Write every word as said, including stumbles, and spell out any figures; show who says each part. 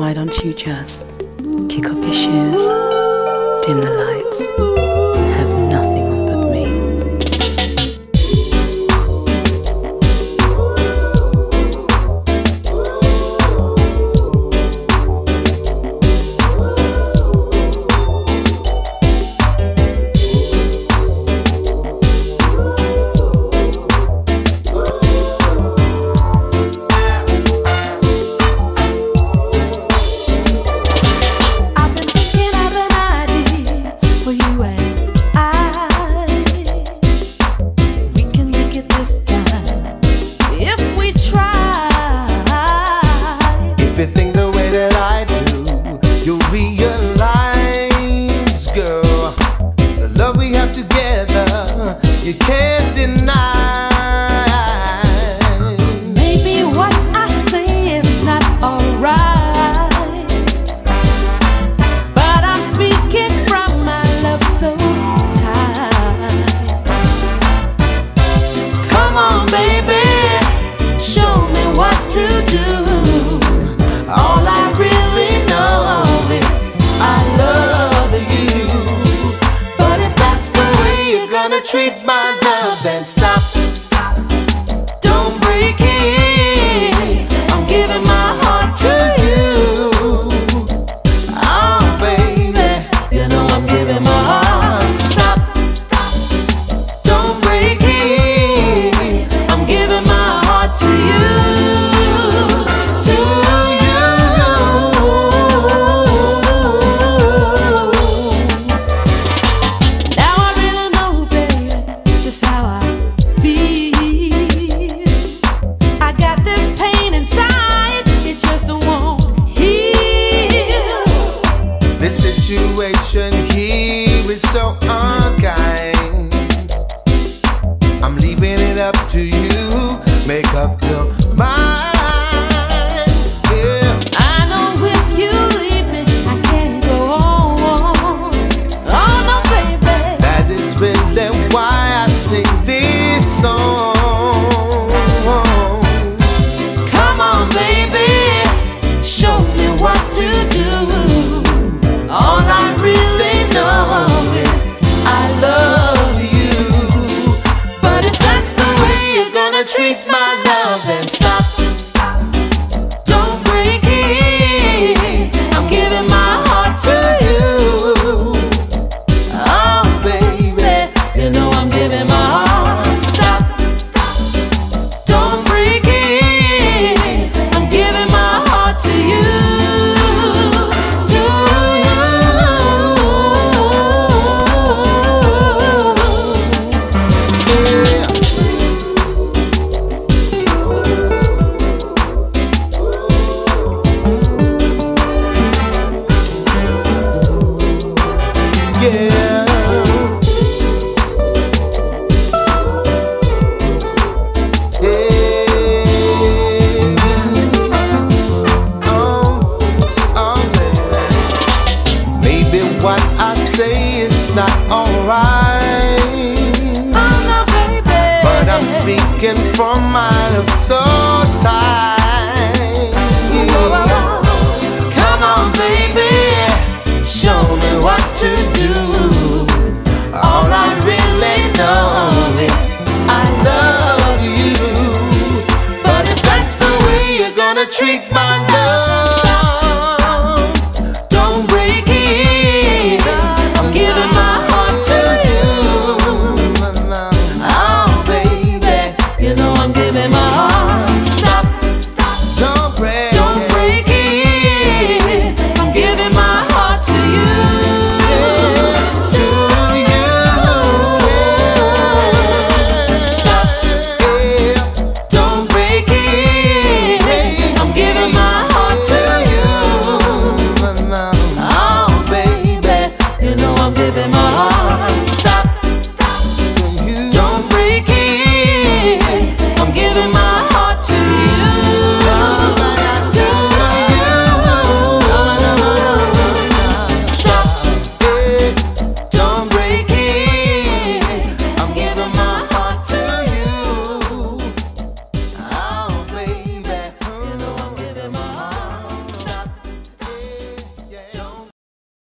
Speaker 1: why don't you just kick off your shoes, dim the lights, and have nothing on but me?
Speaker 2: You can't deny.
Speaker 3: Maybe what I say is not alright, but I'm speaking from my love so tight. Come on, baby, show me what to do. All I really know is I love you, but if that's the way you're gonna treat my love, then stop. Don't break it. I'm giving my heart to you. Oh, baby, you know I'm giving my heart. Stop. Don't break it. I'm giving my heart to you. To you. Now I really know, baby, just how I feel. I got this pain inside, it just won't heal.
Speaker 2: This situation here is so unkind. I'm leaving it up to you. Make up your mind. Yeah.
Speaker 3: I know if you leave me, I can't go on. Oh no, baby.
Speaker 2: That is really why I sing this song.
Speaker 3: Come on, baby, show me what to do. All I really know is I love you, but if that's the way you're gonna treat my love, then stop. Don't break it. I'm giving my heart to you. Oh, baby, you know I'm giving my heart. Stop. Don't break it. I'm giving my heart to you. To
Speaker 2: Yeah. What I say is not alright,
Speaker 3: oh no, baby,
Speaker 2: but I'm speaking from my love so tight.